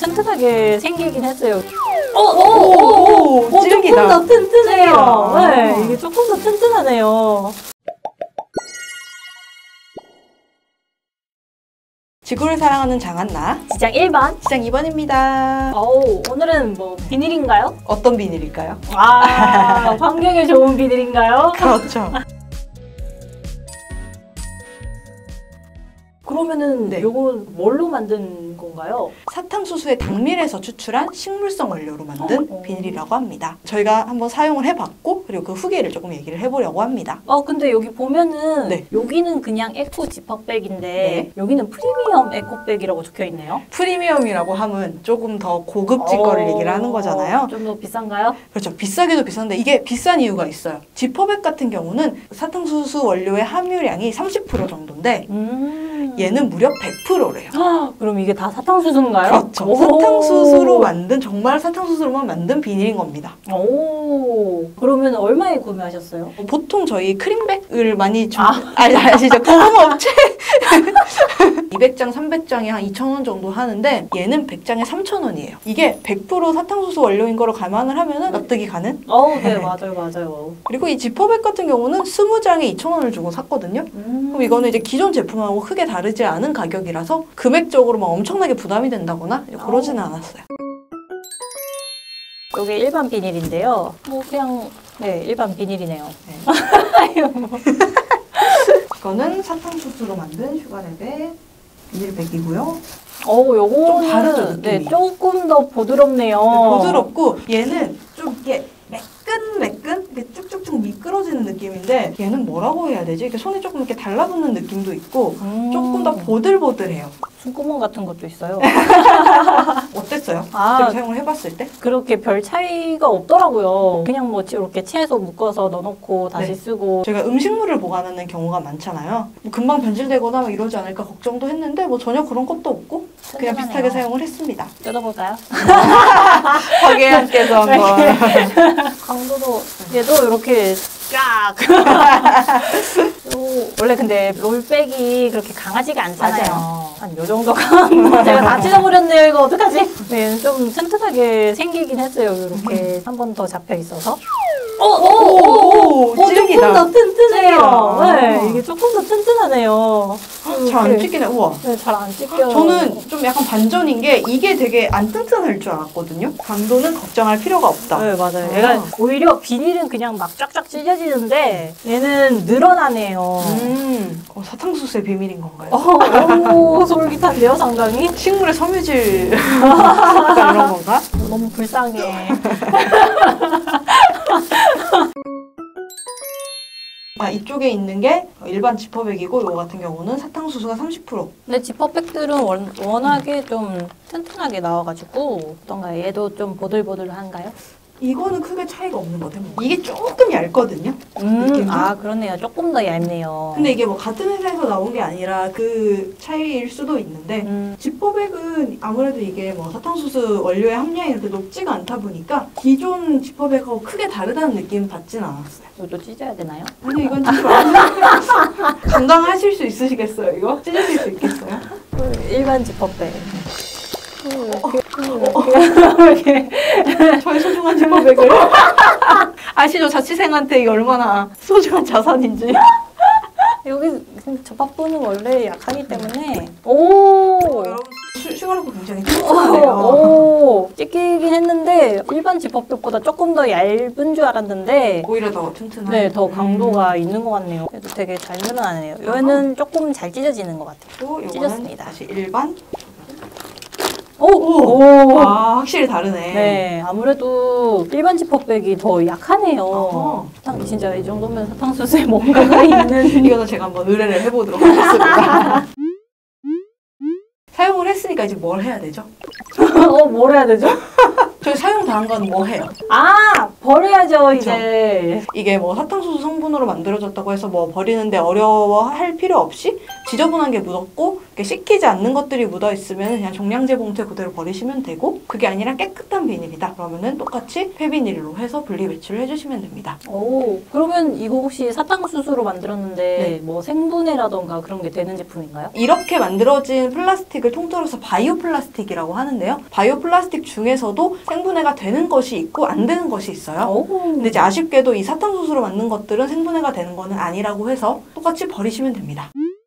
튼튼하게 생기긴 했어요. 찔기다. 조금 더 튼튼해요. 네, 이게 조금 더 튼튼하네요. 지구를 사랑하는 장한나. 지장 1번. 지장 2번입니다. 오늘은 뭐 비닐인가요? 어떤 비닐일까요? 환경에 좋은 비닐인가요? 그렇죠. 그러면은 네. 요거 뭘로 만든 건가요? 사탕수수의 당밀에서 추출한 식물성 원료로 만든 비닐이라고 합니다. 저희가 한번 사용을 해봤고 그리고 그 후기를 조금 얘기를 해보려고 합니다. 근데 여기 보면은 네. 여기는 그냥 에코 지퍼백인데 네. 여기는 프리미엄 에코백이라고 적혀있네요. 프리미엄이라고 하면 조금 더 고급진 거를 얘기를 하는 거잖아요. 좀 더 비싼가요? 그렇죠. 비싸기도 비싼데 이게 비싼 이유가 있어요. 지퍼백 같은 경우는 사탕수수 원료의 함유량이 30% 정도인데 얘는 무려 100%래요. 그럼 이게 다 사탕수수인가요? 그렇죠. 사탕수수로 만든, 정말 사탕수수로만 만든 비닐인 겁니다. 그러면 얼마에 구매하셨어요? 보통 저희 크림백을 많이 아시죠? 구멍업체 200장, 300장에 한 2,000원 정도 하는데 얘는 100장에 3,000원이에요. 이게 100% 사탕수수 원료인 거를 감안을 하면은 납득이 가는? 네, 맞아요. 그리고 이 지퍼백 같은 경우는 20장에 2,000원을 주고 샀거든요. 그럼 이거는 이제 기존 제품하고 크게 다르지 않은 가격이라서 금액적으로 막 엄청나게 부담이 된다거나 그러지는 않았어요. 이게 일반 비닐인데요. 그냥 일반 비닐이네요. 이거는 사탕수수로 만든 슈가랩의 비닐백이고요. 요거는 좀 다르죠, 느낌이? 조금 더 부드럽네요. 부드럽고 얘는 좀 이게 매끈매끈 이렇게 쭉쭉쭉 미끄러지는 느낌인데 얘는 뭐라고 해야 되지? 이렇게 손에 조금 이렇게 달라붙는 느낌도 있고 조금 더 보들보들해요. 숨구멍 같은 것도 있어요. 어땠어요? 실제로 사용을 해봤을 때? 그렇게 별 차이가 없더라고요. 그냥 뭐 이렇게 채소 묶어서 넣어놓고 다시 쓰고. 저희가 음식물을 보관하는 경우가 많잖아요. 뭐 금방 변질되거나 막 이러지 않을까 걱정도 했는데 뭐 전혀 그런 것도 없고 그냥 비슷하게 사용을 했습니다. 뜯어볼까요? 박예연께서 한번. 강도도 얘도 이렇게 쫙. 원래 근데 롤백이 그렇게 강하지가 않잖아요. 맞아요. 한 요 정도 강한 제가 다 찢어버렸네요. 이거 어떡하지? 네, 좀 튼튼하게 생기긴 했어요. 이렇게 한 번 더 잡혀 있어서. 찔기다. 조금 더 튼튼해요. 네, 이게 조금 더 튼튼하네요. 잘 안 찢기네. 우와. 네, 잘 안 찢겨요. 저는 좀 약간 반전인 게 이게 되게 안 튼튼할 줄 알았거든요. 강도는 걱정할 필요가 없다. 네, 맞아요. 얘가 오히려 비닐은 그냥 막 쫙쫙 찢어지는데 얘는 늘어나네요. 사탕수수의 비밀인 건가요? 너무 솔깃한데요, 상당히? 식물의 섬유질 이런 건가? 너무 불쌍해. 이쪽에 있는 게 일반 지퍼백이고 이거 같은 경우는 사탕수수가 30%. 근데 지퍼백들은 워낙에 좀 튼튼하게 나와가지고 어떤가요? 얘도 좀 보들보들한가요? 이거는 크게 차이가 없는 것 같아요. 이게 조금 얇거든요. 느낌이. 그렇네요. 조금 더 얇네요. 근데 이게 뭐 같은 회사에서 나온 게 아니라 그 차이일 수도 있는데 지퍼백은 아무래도 이게 뭐 사탕수수 원료의 함량이 이렇게 높지가 않다 보니까 기존 지퍼백하고 크게 다르다는 느낌 받진 않았어요. 이것도 찢어야 되나요? 아니 이건 찢지 마세요. 감당하실 수 있으시겠어요 이거? 찢으실 수 있겠어요? 일반 지퍼백. 저희 소중한 지퍼백을 아시죠? 자취생한테 이게 얼마나 소중한 자산인지. 여기 접합부는 원래 약하기 때문에 여러분 슈가로브 굉장히 튼튼하네요. 찢기긴 했는데 일반 지퍼백보다 조금 더 얇은 줄 알았는데 오히려 더 튼튼한. 네, 더 강도가 있는 것 같네요. 그래도 되게 잘 늘어나네요. 얘는 조금 잘 찢어지는 것 같아요. 요거는 찢었습니다. 다시 일반. 오! 확실히 다르네. 네, 아무래도 일반 지퍼백이 더 약하네요. 진짜 이 정도면 사탕수수에 뭔가가 있는. 이거는 제가 한번 의뢰를 해보도록 하겠습니다. 사용을 했으니까 이제 뭘 해야 되죠? 뭘 해야 되죠? 저희 사용 다 한 건 뭐 해요? 버려야죠, 이제. 이게 뭐 사탕수수 성분으로 만들어졌다고 해서 뭐 버리는데 어려워할 필요 없이 지저분한 게 묻었고 이렇게 씻기지 않는 것들이 묻어있으면 그냥 종량제 봉투에 그대로 버리시면 되고, 그게 아니라 깨끗한 비닐이다 그러면은 똑같이 폐비닐로 해서 분리 배출을 해주시면 됩니다. 오, 그러면 이거 혹시 사탕수수로 만들었는데 네. 뭐 생분해라던가 그런 게 되는 제품인가요? 이렇게 만들어진 플라스틱을 통틀어서 바이오 플라스틱이라고 하는데요. 바이오 플라스틱 중에서도 생분해가 되는 것이 있고 안 되는 것이 있어요. 오. 근데 이제 아쉽게도 이 사탕수수로 만든 것들은 생분해가 되는 거는 아니라고 해서 똑같이 버리시면 됩니다.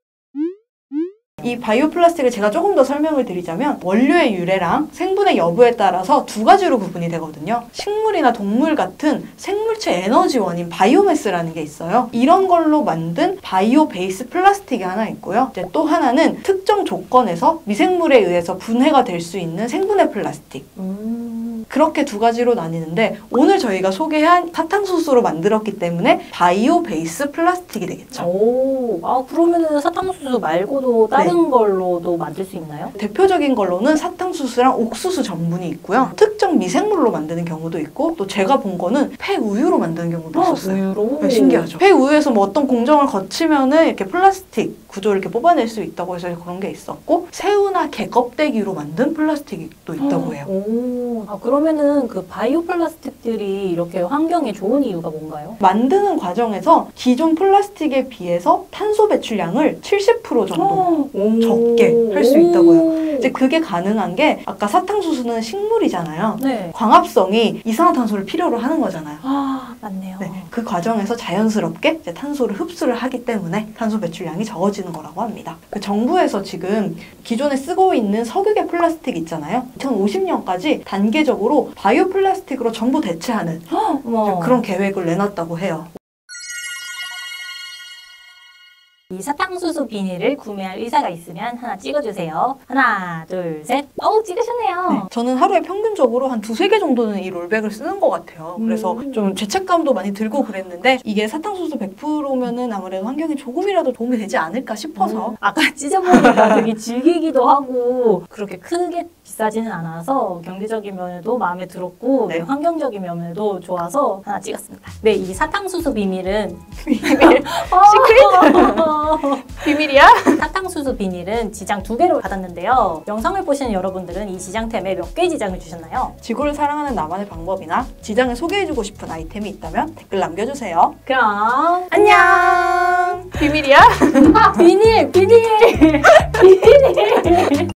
이 바이오 플라스틱을 제가 조금 더 설명을 드리자면 원료의 유래랑 생분해 여부에 따라서 두 가지로 구분이 되거든요. 식물이나 동물 같은 생물체 에너지원인 바이오매스라는 게 있어요. 이런 걸로 만든 바이오 베이스 플라스틱이 하나 있고요. 이제 또 하나는 특정 조건에서 미생물에 의해서 분해가 될 수 있는 생분해 플라스틱. 그렇게 두 가지로 나뉘는데 오늘 저희가 소개한 사탕수수로 만들었기 때문에 바이오 베이스 플라스틱이 되겠죠. 오, 아 그러면은 사탕수수 말고도 다른 걸로도 만들 수 있나요? 대표적인 걸로는 사탕수수랑 옥수수 전분이 있고요. 특정 미생물로 만드는 경우도 있고, 또 제가 본 거는 폐우유로 만드는 경우도 있었어요. 우유로? 네, 신기하죠. 폐우유에서 뭐 어떤 공정을 거치면은 이렇게 플라스틱 구조를 이렇게 뽑아낼 수 있다고 해서 그런 게 있었고, 새우나 게 껍데기로 만든 플라스틱도 있다고 해요. 오, 아 그러면은 그 바이오 플라스틱들이 이렇게 환경에 좋은 이유가 뭔가요? 만드는 과정에서 기존 플라스틱에 비해서 탄소 배출량을 70% 정도 적게 할 수 있다고요. 이제 그게 가능한 게 아까 사탕수수는 식물이잖아요. 네. 광합성이 이산화탄소를 필요로 하는 거잖아요. 아, 맞네요. 네, 그 과정에서 자연스럽게 이제 탄소를 흡수를 하기 때문에 탄소 배출량이 적어지는 거라고 합니다. 그 정부에서 지금 기존에 쓰고 있는 석유계 플라스틱 있잖아요. 2050년까지 단계적으로 바이오 플라스틱으로 전부 대체하는 어머. 그런 계획을 내놨다고 해요. 이 사탕수수 비닐을 구매할 의사가 있으면 하나 찍어주세요. 하나, 둘, 셋. 어우, 찍으셨네요. 네, 저는 하루에 평균적으로 한 2-3개 정도는 이 롤백을 쓰는 것 같아요. 그래서 좀 죄책감도 많이 들고 그랬는데 이게 사탕수수 100%면은 아무래도 환경에 조금이라도 도움이 되지 않을까 싶어서 아까 찢어보니까 되게 질기기도 하고 그렇게 크게 비싸지는 않아서 경제적인 면에도 마음에 들었고 네. 환경적인 면에도 좋아서 하나 찍었습니다. 네, 이 사탕수수 비밀은 비밀? 비밀이야? 사탕수수 비닐은 지장 2개를 받았는데요. 영상을 보시는 여러분들은 이 지장템에 몇 개의 지장을 주셨나요? 지구를 사랑하는 나만의 방법이나 지장을 소개해주고 싶은 아이템이 있다면 댓글 남겨주세요. 그럼 안녕! 비밀이야? 비닐! 비닐! 비닐!